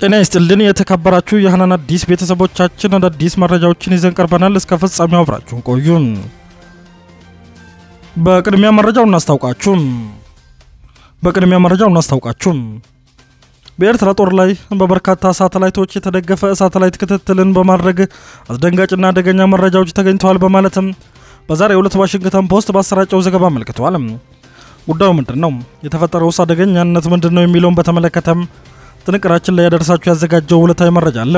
ጤና ይስጥልን የተከበራችሁ የሃናን አዲስ ቤተሰቦቻችን አዲስ መረጃዎችን ይዘን ቀርበናል እስከ ፍጻሜው አብራችሁን ቆዩ በቅድሚያ መረጃውን እናስታውቃችሁ በኤርትራ ጦር ላይ በበርካታ ሳተላይቶች የተደገፈ ሳተላይት ክትትልን በማድረግ አስደንጋጭና አደገኛ መረጃዎች ተገኝተዋል በማለትም በዛሬው ዕለት ዋሽንግተን ፖስት ባሰራጨው ዘገባ አመልክቷል ጉዳዩ ምንድነው የተፈጠረው አደገኛነት ምንድነው የሚለውን በተመለከተም ጥንቅራችን ላይ ያደረሳችሁ ያዘጋጀው ሁለታዊ መረጃ አለ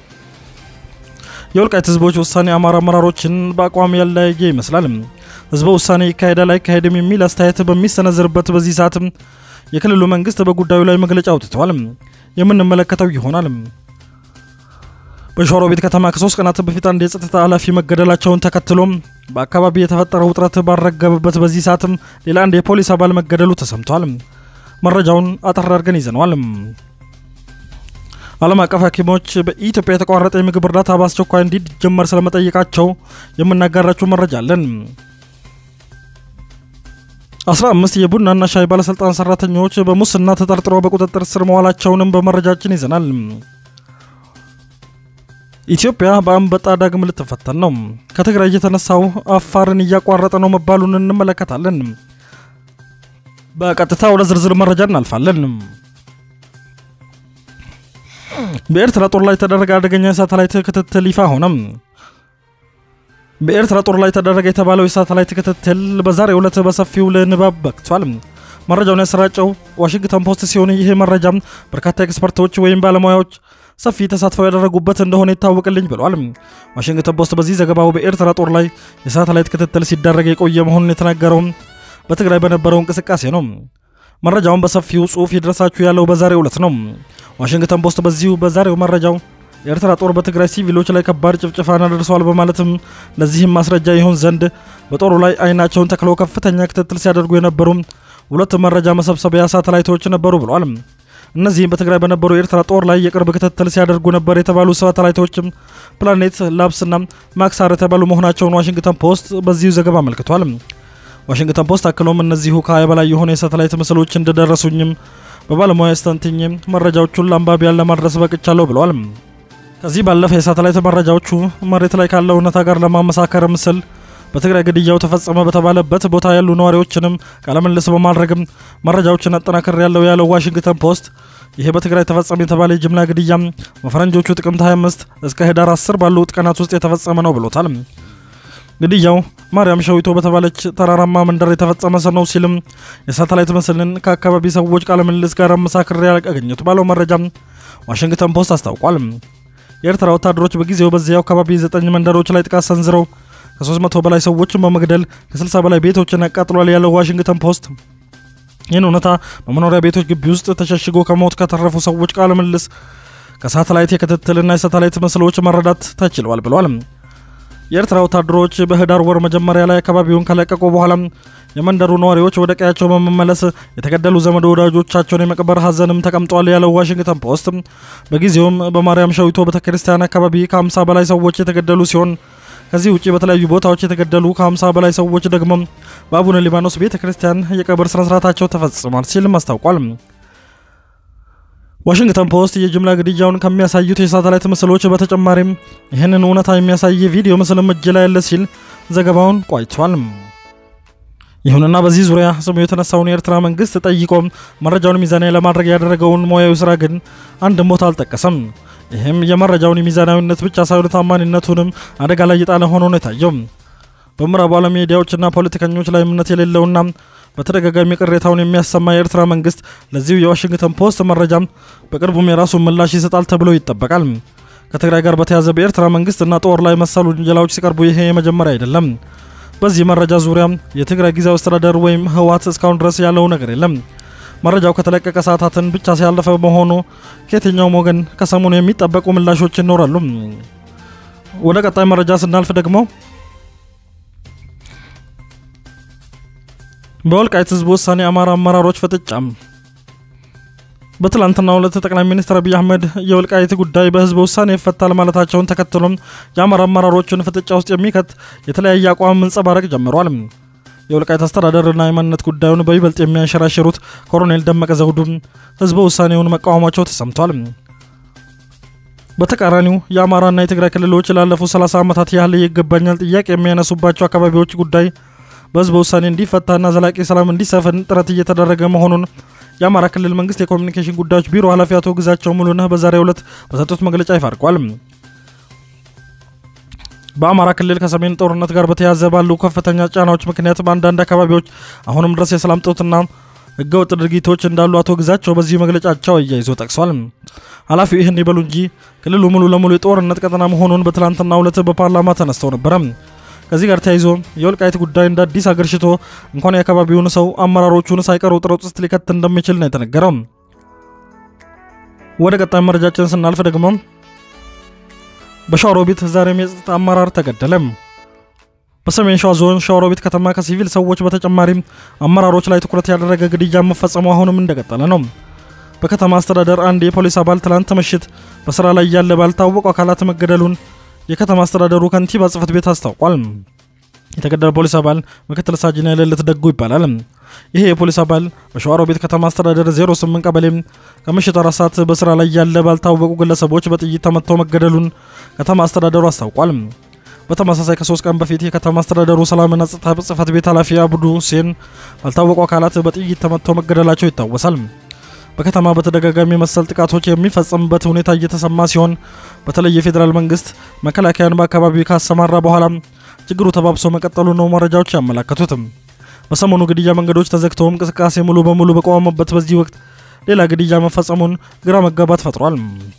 የወልቃይት ህዝቦች ውሳኔ አማራ አመራሮችን በአቋም ያለያየ ይመስላል ህዝቡ ውሳኔ ይካሄዳል አይካሄድም የሚል አስተያየት በሚሰነዘርበት በዚህ ሰዓት የክልሉ መንግስት በጉዳዩ ላይ መግለጫ አውጥቷል የምንመለከተው ይሆናል በሾሮቤት ከተማ ከ3 ቀናት በፊት አንድ የጸጥታ ኃላፊ መገደላቸውን ተከትሎ በአካባቢ የተፈጠረው ውጥረት ባረገበበት በዚህ ሰዓት ሌላ አንድ የፖሊስ አባል መገደሉ ተሰምቷል መረጃውን አጠር አድርገን ይዘናል ዓለም አቀፍ ሐኪሞች በኢትዮጵያ የተቋረጠ የምግብ እርዳታ በአስቸኳይ እንዲጀመር ስለመጠየቃቸው የምናጋራችሁ መረጃ አለን 15 የቡናና ሻይ ባለስልጣን ሰራተኞች በሙስና ተጠርጥረው በቁጥጥር ስር መዋላቸውንም በመረጃችን ይዘናል ኢትዮጵያ በአንበጣ ዳግም ልትፈተን ነው ከትግራይ የተነሳው አፋርን ያቋረጠ ነው መባሉን እንመለከታለን በቀጥታ ወደ ዝርዝር መረጃ እናልፋለን በኤርትራ ጦር ላይ ተደረገ አደገኛ ሳተላይት ክትትል ይፋ ሆነ በኤርትራ ጦር ላይ ተደረገ የተባለው ሳተላይት ክትትል በዛሬው ዕለት በሰፊው ለንባብ በቅቷል መረጃውን ያሰራጨው ዋሽንግተን ፖስት ሲሆን ይሄ መረጃ በርካታ ኤክስፐርቶች ወይም ባለሙያዎች ሰፊ ተሳትፎ ያደረጉበት እንደሆነ ይታወቅልኝ ብለዋል ዋሽንግተን ፖስት በዚህ ዘገባው በኤርትራ ጦር ላይ የሳተላይት ክትትል ሲደረግ የቆየ መሆኑን የተናገረው በትግራይ በነበረው እንቅስቃሴ ነው መረጃውን በሰፊው ጽሁፍ ይድረሳችሁ ያለው በዛሬው ዕለት ነው ዋሽንግተን ፖስት በዛሬው መረጃው የኤርትራ ጦር በትግራይ ሲቪሎች ላይ ከባድ ጭፍጨፋን አድርሷል በማለትም ለዚህም ማስረጃ ይሆን ዘንድ በጦሩ ላይ አይናቸውን ተክለው ከፍተኛ ክትትል ሲያደርጉ የነበሩ ሁለት መረጃ መሰብሰቢያ ሳተላይቶች ነበሩ ብለዋል እነዚህም በትግራይ በነበሩ የኤርትራ ጦር ላይ የቅርብ ክትትል ሲያደርጉ ነበር የተባሉ ሳተላይቶች ፕላኔት ላብስና ማክሳር የተባሉ መሆናቸውን ዋሽንግተን ፖስት በዚሁ ዘገባ አመልክቷል ዋሽንግተን ፖስት አክሎም እነዚሁ ከ20 በላይ የሆነ የሳተላይት ምስሎች እንደደረሱኝም በባለሙያ አስተንትኝ መረጃዎቹን ለአንባቢያን ለማድረስ በቅቻለሁ ብለዋል ከዚህ ባለፈ የሳተላይት መረጃዎቹ መሬት ላይ ካለው እውነታ ጋር ለማመሳከር ምስል በትግራይ ግድያው ተፈጸመ በተባለበት ቦታ ያሉ ነዋሪዎችንም ቃለምልስ በማድረግ መረጃዎችን አጠናክር ያለው ዋሽንግተን ፖስት ይሄ በትግራይ ተፈጸመ የተባለ ጅምላ ግድያ በፈረንጆቹ ጥቅምት 25 እስከ ህዳር 10 ባሉት ቀናት ውስጥ የተፈጸመ ነው ብሎታል ግድያው ማርያም ሸዊቶ በተባለች ተራራማ መንደር የተፈጸመ ነው ሲልም የሳተላይት ምስልን ከአካባቢ ሰዎች ቃለምልስ ጋር አመሳክር ያገኘቱ ባለው መረጃ ዋሽንግተን ፖስት አስታውቋል የኤርትራ ወታደሮች በጊዜው በዚያው አካባቢ 9 መንደሮች ላይ ጥቃት ሰንዝረው ከ300 በላይ ሰዎችን በመግደል ከ60 በላይ ቤቶችን አቃጥሏል ያለው ዋሽንግተን ፖስት ይህን እውነታ በመኖሪያ ቤቶች ግቢ ውስጥ ተሸሽጎ ከሞት ከተረፉ ሰዎች ቃለምልስ ከሳተላይት የክትትልና የሳተላይት ምስሎች መረዳት ተችሏል ብለዋል የኤርትራ ወታደሮች በህዳር ወር መጀመሪያ ላይ አካባቢውን ከለቀቁ በኋላ የመንደሩ ነዋሪዎች ወደ ቀያቸው በመመለስ የተገደሉ ዘመድ ወዳጆቻቸውን የመቅበር ሐዘንም ተቀምጧል ያለው ዋሽንግተን ፖስት በጊዜውም በማርያም ሸዊቶ ቤተክርስቲያን አካባቢ ከ50 በላይ ሰዎች የተገደሉ ሲሆን ከዚህ ውጪ በተለያዩ ቦታዎች የተገደሉ ከ50 በላይ ሰዎች ደግሞ በአቡነ ሊባኖስ ቤተክርስቲያን የቀብር ስነ ስርዓታቸው ተፈጽሟል ሲል አስታውቋል ዋሽንግተን ፖስት የጅምላ ግድያውን ከሚያሳዩት የሳተላይት ምስሎች በተጨማሪም ይህንን እውነታ የሚያሳይ ቪዲዮ ምስል እጅ ላይ ያለ ሲል ዘገባውን ቋይቷል ይሁንና በዚህ ዙሪያ ስሙ የተነሳውን የኤርትራ መንግስት ጠይቆ መረጃውን ሚዛናዊ ለማድረግ ያደረገውን ሞያዊ ስራ ግን አንድ ቦታ አልጠቀሰም ይሄም የመረጃውን ሚዛናዊነት ብቻ ሳይሆን ታማኝነቱንም አደጋ ላይ የጣለ ሆኖ ነው የታየው በምዕራብ ዓለም ሚዲያዎችና ፖለቲከኞች ላይ እምነት የሌለውና በተደጋጋሚ ቅሬታውን የሚያሰማ የኤርትራ መንግስት ለዚሁ የዋሽንግተን ፖስት መረጃ በቅርቡም የራሱን ምላሽ ይሰጣል ተብሎ ይጠበቃል ከትግራይ ጋር በተያያዘ በኤርትራ መንግስትና ጦር ላይ መሰሉ ወንጀሎች ሲቀርቡ ይሄ የመጀመሪያ አይደለም በዚህ መረጃ ዙሪያ የትግራይ ጊዜያዊ አስተዳደር ወይም ህወሓት እስካሁን ድረስ ያለው ነገር የለም መረጃው ከተለቀቀ ሰዓታትን ብቻ ሲያለፈ በመሆኑ ከየትኛውም ወገን ከሰሞኑ የሚጠበቁ ምላሾች ይኖራሉ ወደ ቀጣይ መረጃ ስናልፍ ደግሞ በወልቃይት ህዝብ ውሳኔ አማራ አመራሮች ፍጥጫም በትላንትናው ዕለት ጠቅላይ ሚኒስትር አብይ አህመድ የወልቃይት ጉዳይ በህዝብ ውሳኔ ይፈታል ማለታቸውን ተከትሎም የአማራ አመራሮችን ፍጥጫ ውስጥ የሚከት የተለያየ አቋም መንጸባረቅ ጀምሯል የወልቃይት አስተዳደርና የማንነት ጉዳዩን በይበልጥ የሚያንሸራሽሩት ኮሎኔል ደመቀ ዘውዱ ህዝብ ውሳኔውን መቃወማቸው ተሰምቷል በተቃራኒው የአማራና የትግራይ ክልሎች ላለፉት 30 ዓመታት ያህል ይገባኛል ጥያቄ የሚያነሱባቸው አካባቢዎች ጉዳይ በህዝብ ውሳኔ እንዲፈታና ዘላቂ ሰላም እንዲሰፍን ጥረት እየተደረገ መሆኑን የአማራ ክልል መንግስት የኮሙኒኬሽን ጉዳዮች ቢሮ ኃላፊ አቶ ግዛቸው ሙሉነህ በዛሬው ዕለት በሰጡት መግለጫ ይፋርቋል። በአማራ ክልል ከሰሜን ጦርነት ጋር በተያያዘ ባሉ ከፍተኛ ጫናዎች ምክንያት በአንዳንድ አካባቢዎች አሁንም ድረስ የሰላም እጦትና ህገወጥ ድርጊቶች እንዳሉ አቶ ግዛቸው በዚህ መግለጫቸው አያይዘው ጠቅሰዋል። ኃላፊው ይህን ይበሉ እንጂ ክልሉ ሙሉ ለሙሉ የጦርነት ቀጠና መሆኑን በትላንትናው ዕለት በፓርላማ ተነስተው ነበር። ከዚህ ጋር ተያይዞ የወልቃይት ጉዳይ እንደ አዲስ አገርሽቶ እንኳን የአካባቢውን ሰው አመራሮቹን ሳይቀሩ ጥረት ውስጥ ሊከት እንደሚችል ነው የተነገረው። ወደ ቀጣይ መረጃችን ስናልፍ ደግሞ በሸዋሮቢት ዛሬም የጸጥታ አመራር ተገደለ። በሰሜን ሸዋ ዞን ሸዋሮቢት ከተማ ከሲቪል ሰዎች በተጨማሪ አመራሮች ላይ ትኩረት ያደረገ ግድያ መፈጸሙ አሁንም እንደቀጠለ ነው። በከተማ አስተዳደር አንድ የፖሊስ አባል ትላንት ምሽት በስራ ላይ ያለ ባልታወቁ አካላት መገደሉን የከተማ አስተዳደሩ ከንቲባ ጽሕፈት ቤት አስታውቋል። የተገደለው ፖሊስ አባል ምክትል ሳጅን ያለለት ደጉ ይባላል። ይሄ የፖሊስ አባል በሸዋሮቢት ከተማ አስተዳደር 08 ቀበሌ ከምሽቱ 4 ሰዓት በስራ ላይ ያለ ባልታወቁ ግለሰቦች በጥይት ተመትቶ መገደሉን ከተማ አስተዳደሩ አስታውቋል። በተመሳሳይ ከ3 ቀን በፊት የከተማ አስተዳደሩ ሰላምና ጸጥታ ጽሕፈት ቤት ኃላፊ አብዱ ሁሴን ባልታወቁ አካላት በጥይት ተመትቶ መገደላቸው ይታወሳል። በከተማ በተደጋጋሚ መሰል ጥቃቶች የሚፈጸምበት ሁኔታ እየተሰማ ሲሆን በተለይ የፌደራል መንግስት መከላከያን በአካባቢው ካሰማራ በኋላ ችግሩ ተባብሶ መቀጠሉ ነው መረጃዎች ያመለከቱት። በሰሞኑ ግድያ መንገዶች ተዘግተው እንቅስቃሴ ሙሉ በሙሉ በቆመበት በዚህ ወቅት ሌላ ግድያ መፈጸሙን ግራ መጋባት ፈጥሯል።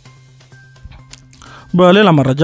በሌላ መረጃ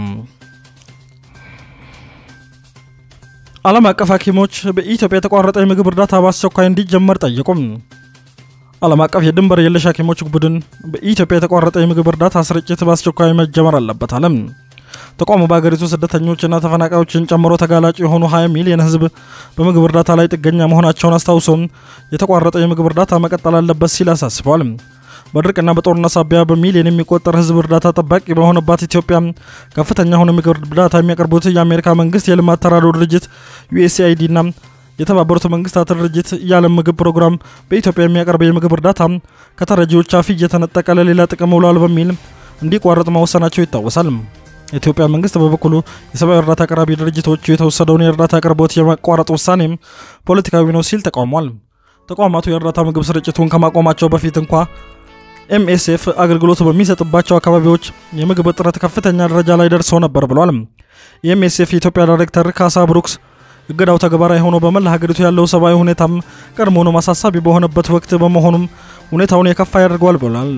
ዓለም አቀፍ ሐኪሞች በኢትዮጵያ የተቋረጠ የምግብ እርዳታ በአስቸኳይ እንዲጀመር ጠየቁ። ዓለም አቀፍ የድንበር የለሽ ሐኪሞች ቡድን በኢትዮጵያ የተቋረጠ የምግብ እርዳታ ስርጭት በአስቸኳይ መጀመር አለበት አለ። ተቋሙ በአገሪቱ ስደተኞችና ተፈናቃዮችን ጨምሮ ተጋላጭ የሆኑ 20 ሚሊዮን ህዝብ በምግብ እርዳታ ላይ ጥገኛ መሆናቸውን አስታውሶ የተቋረጠ የምግብ እርዳታ መቀጠል አለበት ሲል አሳስቧል። በድርቅና በጦርነት ሳቢያ በሚሊዮን የሚቆጠር ህዝብ እርዳታ ጠባቂ በሆነባት ኢትዮጵያ ከፍተኛ ሆነ የምግብ እርዳታ የሚያቀርቡት የአሜሪካ መንግስት የልማት ተራድኦ ድርጅት USAID እና የተባበሩት መንግስታት ድርጅት የዓለም ምግብ ፕሮግራም በኢትዮጵያ የሚያቀርበው የምግብ እርዳታ ከተረጂዎች አፍ እየተነጠቀ ለሌላ ጥቅም ውሏል በሚል እንዲቋረጥ መወሰናቸው ይታወሳል። የኢትዮጵያ መንግስት በበኩሉ የሰብአዊ እርዳታ አቅራቢ ድርጅቶች የተወሰደውን የእርዳታ አቅርቦት የማቋረጥ ውሳኔ ፖለቲካዊ ነው ሲል ተቃውሟል። ተቋማቱ የእርዳታ ምግብ ስርጭቱን ከማቆማቸው በፊት እንኳ MSF አገልግሎት በሚሰጥባቸው አካባቢዎች የምግብ እጥረት ከፍተኛ ደረጃ ላይ ደርሶ ነበር ብሏል። የMSF የኢትዮጵያ ዳይሬክተር ካሳ ብሩክስ እገዳው ተግባራዊ ሆኖ በመላ ሀገሪቱ ያለው ሰብአዊ ሁኔታም ቀድሞውኑ ማሳሳቢ በሆነበት ወቅት በመሆኑም ሁኔታውን የከፋ ያደርገዋል ብሏል።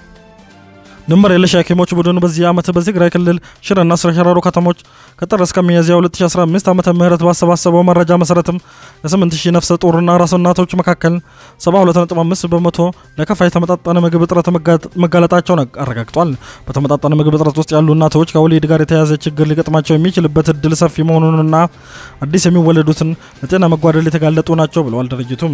ድንበር የለሽ ሐኪሞች ቡድን በዚህ ዓመት በትግራይ ክልል ሽረና ሽራሮ ከተሞች ከጥር እስከ ሚያዝያ 2015 ዓመተ ምህረት ባሰባሰበው መረጃ መሰረትም ከ8000 ነፍሰ ጡርና አራስ እናቶች መካከል 72.5% ለከፋ የተመጣጠነ ምግብ እጥረት መጋለጣቸውን አረጋግጧል። በተመጣጠነ ምግብ እጥረት ውስጥ ያሉ እናቶች ከወሊድ ጋር የተያያዘ ችግር ሊገጥማቸው የሚችልበት እድል ሰፊ መሆኑንና አዲስ የሚወለዱትን ለጤና መጓደል የተጋለጡ ናቸው ብለዋል ድርጅቱ።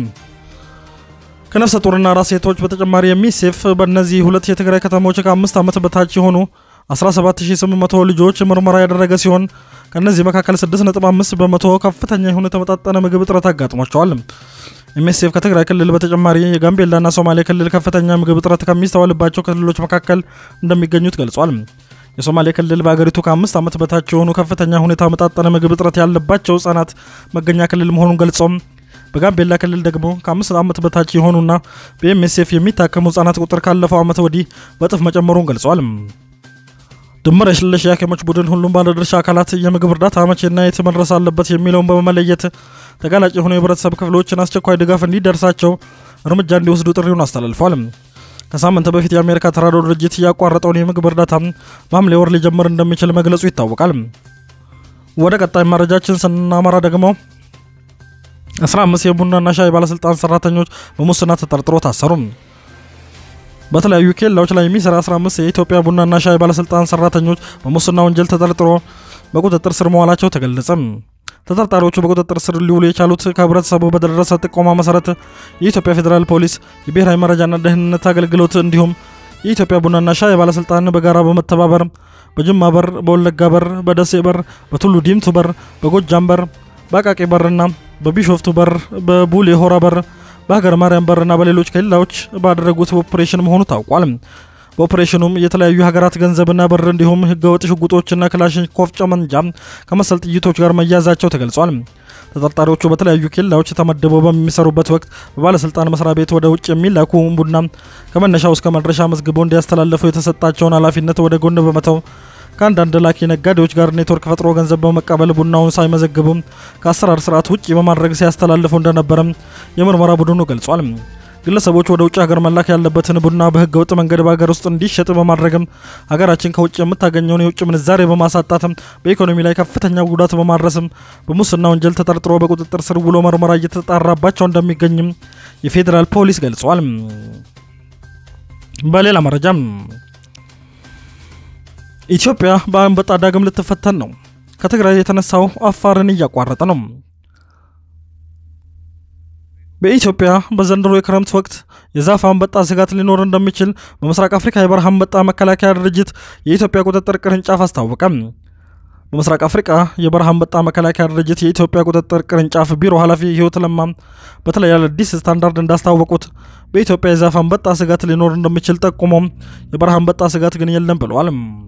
ከነፍሰ ጡርና አራስ ሴቶች በተጨማሪ የሚሴፍ በእነዚህ ሁለት የትግራይ ከተሞች ከ5 ዓመት በታች የሆኑ 17800 ልጆች ምርመራ ያደረገ ሲሆን ከነዚህ መካከል 6.5% ከፍተኛ የሆነ ተመጣጣነ ምግብ እጥረት አጋጥሟቸዋል። የሚሴፍ ከትግራይ ክልል በተጨማሪ የጋምቤላና ሶማሌ ክልል ከፍተኛ ምግብ እጥረት ከሚስተዋልባቸው ክልሎች መካከል እንደሚገኙት ገልጿል። የሶማሌ ክልል በአገሪቱ ከ5 ዓመት በታች የሆኑ ከፍተኛ ሁኔታ ተመጣጣነ ምግብ እጥረት ያለባቸው ህጻናት መገኛ ክልል መሆኑን ገልጿል። በጋምቤላ ክልል ደግሞ ከ5 ዓመት በታች የሆኑና በMSF የሚታከሙ ህጻናት ቁጥር ካለፈው ዓመት ወዲህ በጥፍ መጨመሩን ገልጿል። ድንበር የለሽ ሐኪሞች ቡድን ሁሉም ባለድርሻ አካላት የምግብ እርዳታ መቼና የት መድረስ አለበት የሚለውን በመለየት ተጋላጭ የሆኑ የህብረተሰብ ክፍሎችን አስቸኳይ ድጋፍ እንዲደርሳቸው እርምጃ እንዲወስዱ ጥሪውን አስተላልፏል። ከሳምንት በፊት የአሜሪካ ተራድኦ ድርጅት ያቋረጠውን የምግብ እርዳታ በሐምሌ ወር ሊጀምር እንደሚችል መግለጹ ይታወቃል። ወደ ቀጣይ መረጃችን ስናመራ ደግሞ 15 የቡናና ሻይ ባለስልጣን ሰራተኞች በሙስና ተጠርጥሮ ታሰሩ። በተለያዩ ኬላዎች ላይ የሚሰራ 15 የኢትዮጵያ ቡናና ሻይ ባለስልጣን ሰራተኞች በሙስና ወንጀል ተጠርጥሮ በቁጥጥር ስር መዋላቸው ተገለጸ። ተጠርጣሪዎቹ በቁጥጥር ስር ሊውሉ የቻሉት ከህብረተሰቡ በደረሰ ጥቆማ መሰረት የኢትዮጵያ ፌደራል ፖሊስ፣ የብሔራዊ መረጃና ደህንነት አገልግሎት እንዲሁም የኢትዮጵያ ቡናና ሻይ ባለስልጣን በጋራ በመተባበር በጅማ በር፣ በወለጋ በር፣ በደሴ በር፣ በቱሉ ዲምቱ በር፣ በጎጃም በር፣ በአቃቂ በርና በቢሾፍቱ በር፣ በቡሌ ሆራ በር፣ በሀገር ማርያም በርና በሌሎች ክልሎች ባደረጉት ኦፕሬሽን መሆኑ ታውቋል። በኦፕሬሽኑም የተለያዩ ሀገራት ገንዘብና ብር እንዲሁም ህገወጥ ሽጉጦችና ክላሽንኮቭ ጨመንጃ ከመሰል ጥይቶች ጋር መያዛቸው ተገልጿል። ተጠርጣሪዎቹ በተለያዩ ኬላዎች ተመድበው በሚሰሩበት ወቅት በባለስልጣን መስሪያ ቤት ወደ ውጭ የሚላኩ ቡና ከመነሻው እስከ መድረሻ መዝግበው እንዲያስተላልፉ የተሰጣቸውን ኃላፊነት ወደ ጎን በመተው ከአንዳንድ ላኪ ነጋዴዎች ጋር ኔትወርክ ፈጥሮ ገንዘብ በመቀበል ቡናውን ሳይመዘግቡ ከአሰራር ስርዓት ውጪ በማድረግ ሲያስተላልፉ እንደነበረ የምርመራ ቡድኑ ገልጿል። ግለሰቦች ወደ ውጭ ሀገር መላክ ያለበትን ቡና በህገወጥ መንገድ በሀገር ውስጥ እንዲሸጥ በማድረግም ሀገራችን ከውጭ የምታገኘውን የውጭ ምንዛሬ በማሳጣትም በኢኮኖሚ ላይ ከፍተኛ ጉዳት በማድረስም በሙስና ወንጀል ተጠርጥሮ በቁጥጥር ስር ውሎ ምርመራ እየተጣራባቸው እንደሚገኝም የፌዴራል ፖሊስ ገልጿል። በሌላ መረጃም ኢትዮጵያ በአንበጣ ዳግም ልትፈተን ነው። ከትግራይ የተነሳው አፋርን እያቋረጠ ነው። በኢትዮጵያ በዘንድሮ የክረምት ወቅት የዛፍ አንበጣ ስጋት ሊኖር እንደሚችል በምስራቅ አፍሪካ የበረሃ አንበጣ መከላከያ ድርጅት የኢትዮጵያ ቁጥጥር ቅርንጫፍ አስታወቀ። በምስራቅ አፍሪካ የበረሃ አንበጣ መከላከያ ድርጅት የኢትዮጵያ ቁጥጥር ቅርንጫፍ ቢሮ ኃላፊ ህይወት ለማ በተለይ አዲስ ስታንዳርድ እንዳስታወቁት በኢትዮጵያ የዛፍ አንበጣ ስጋት ሊኖር እንደሚችል ጠቁመው የበረሃ አንበጣ ስጋት ግን የለም ብለዋል።